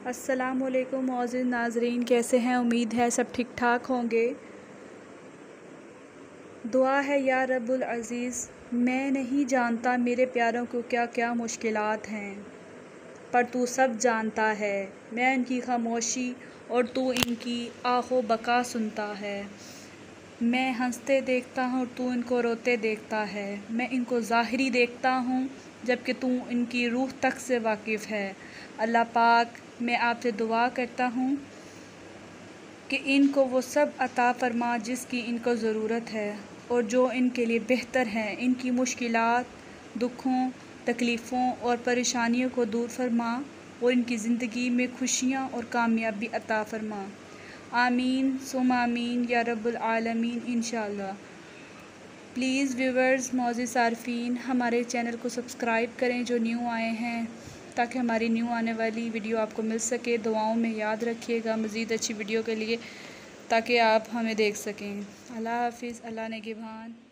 अस्सलामुअलैकुम मौजूद नाजरीन, कैसे हैं? उम्मीद है सब ठीक ठाक होंगे। दुआ है या रब्बुल अज़ीज़, मैं नहीं जानता मेरे प्यारों को क्या क्या मुश्किलात हैं, पर तू सब जानता है। मैं इनकी खामोशी और तू इनकी आहो बका सुनता है। मैं हंसते देखता हूँ और तू इनको रोते देखता है। मैं इनको ज़ाहिरी देखता हूँ जबकि तू इनकी रूह तक से वाकिफ़ है। अल्लाह पाक, मैं आपसे दुआ करता हूँ कि इनको वो सब अता फ़रमा जिसकी इनको ज़रूरत है और जो इनके लिए बेहतर है। इनकी मुश्किलात, दुखों, तकलीफ़ों और परेशानियों को दूर फ़रमा और इनकी ज़िंदगी में खुशियाँ और कामयाबी अता फ़रमा। आमीन सुम आमीन या रब्बुल आलमीन इंशाअल्लाह। प्लीज़ व्यूवर्स, मौजूद सार्फिन, हमारे चैनल को सब्सक्राइब करें जो न्यू आए हैं, ताकि हमारी न्यू आने वाली वीडियो आपको मिल सके। दुआओं में याद रखिएगा मज़ीद अच्छी वीडियो के लिए, ताकि आप हमें देख सकें। अल्लाह हाफ़िज़, अल्लाह नेगहबान।